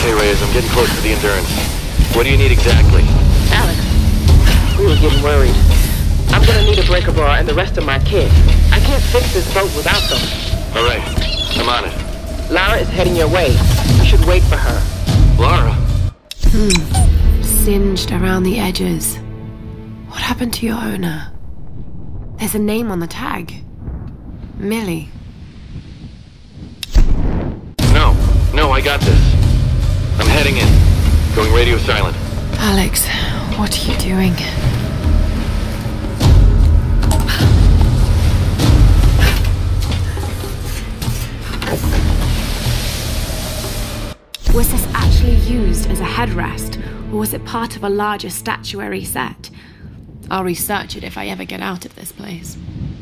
Okay, Reyes, I'm getting close to the Endurance. What do you need exactly? Alex, we were getting worried. I'm gonna need a breaker bar and the rest of my kit. I can't fix this boat without them. All right, I'm on it. Lara is heading your way. You should wait for her. Lara? Singed around the edges. What happened to your owner? There's a name on the tag. Millie. No, I got this. I'm heading in. Going radio silent. Alex, what are you doing? Was this actually used as a headrest, or was it part of a larger statuary set? I'll research it if I ever get out of this place.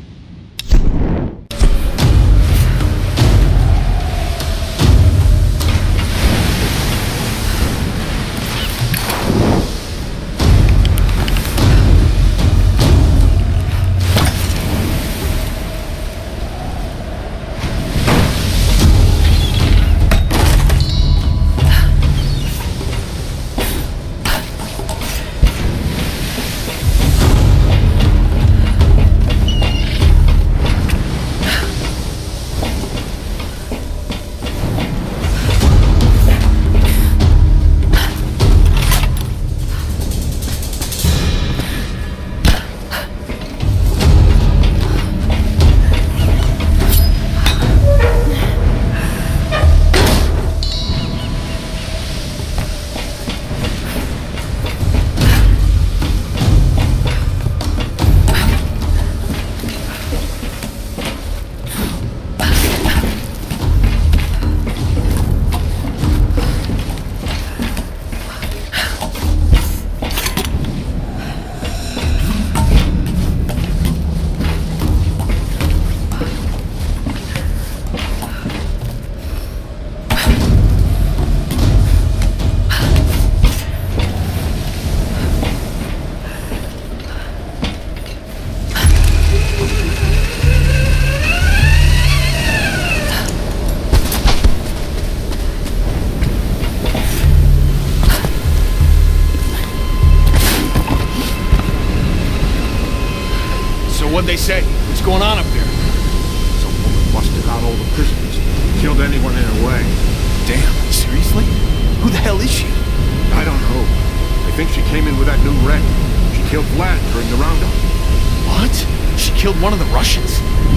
What'd they say? What's going on up there? Some woman busted out all the prisoners. Killed anyone in her way. Damn, seriously? Who the hell is she? I don't know. I think she came in with that new wreck. She killed Vlad during the roundup. What? She killed one of the Russians?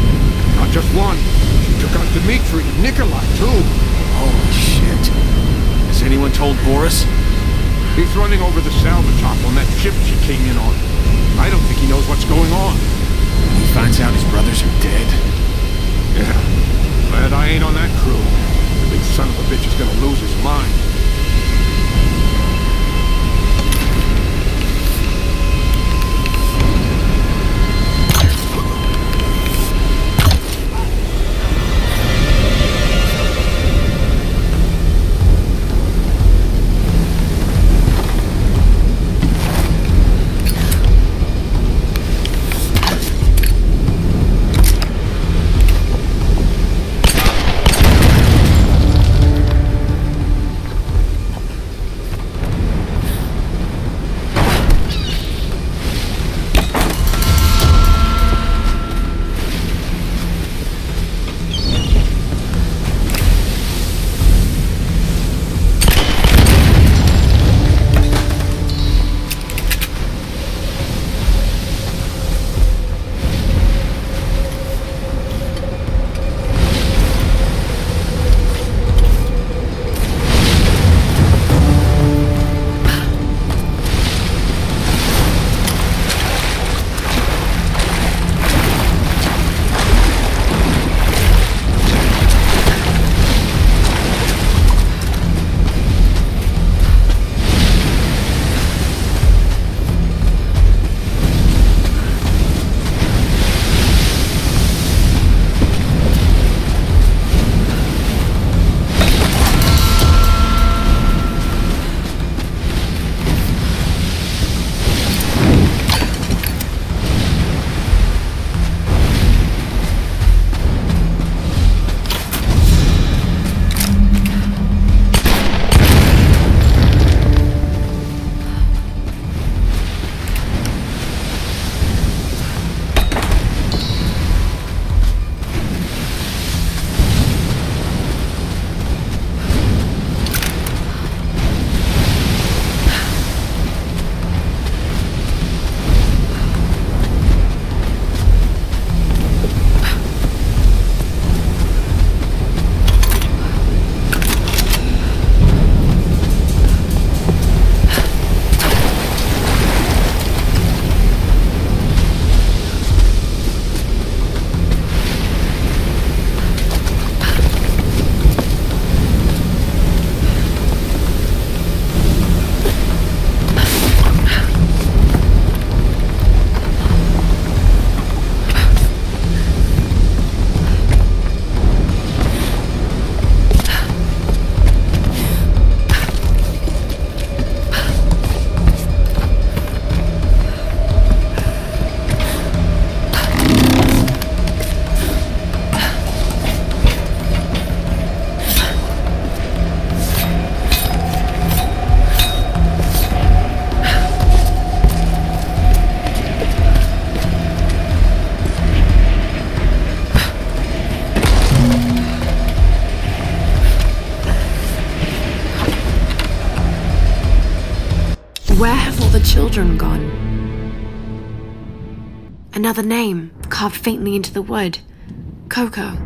Not just one. She took out Dmitri and Nikolai, too. Holy shit. Has anyone told Boris? He's running over the salvage hop on that ship she came in on. I don't think he knows what's going on. He finds out his brothers are dead. Yeah. Glad I ain't on that crew. The big son of a bitch is gonna lose his mind. Where have all the children gone? Another name, carved faintly into the wood. Coco.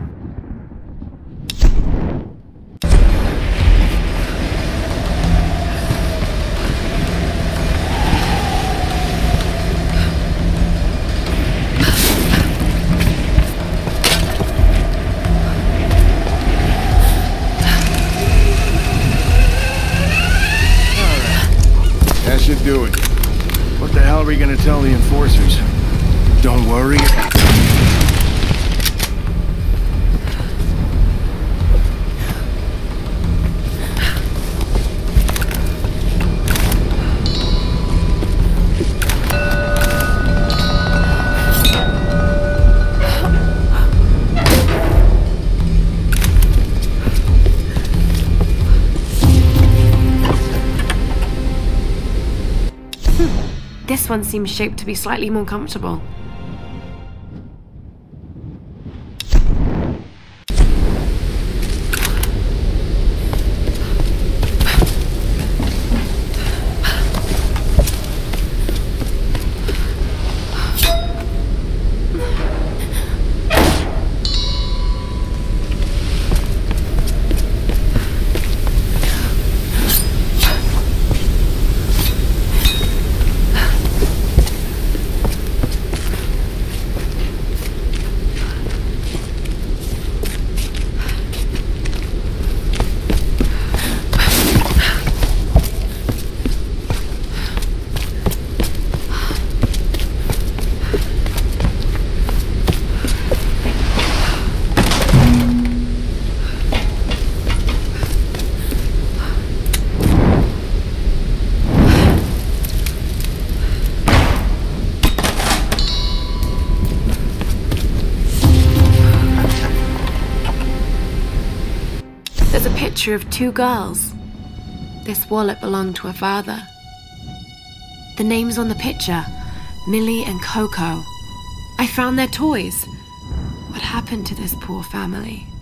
That should do it. What the hell are we gonna tell the enforcers? Don't worry. This one seems shaped to be slightly more comfortable. There's a picture of two girls. This wallet belonged to her father. The names on the picture, Millie and Coco. I found their toys. What happened to this poor family?